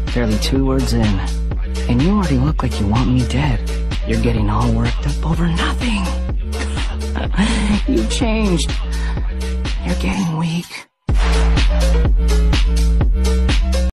Barely 2 words in, and you already look like you want me dead. You're getting all worked up over nothing. You've changed. You're getting weak.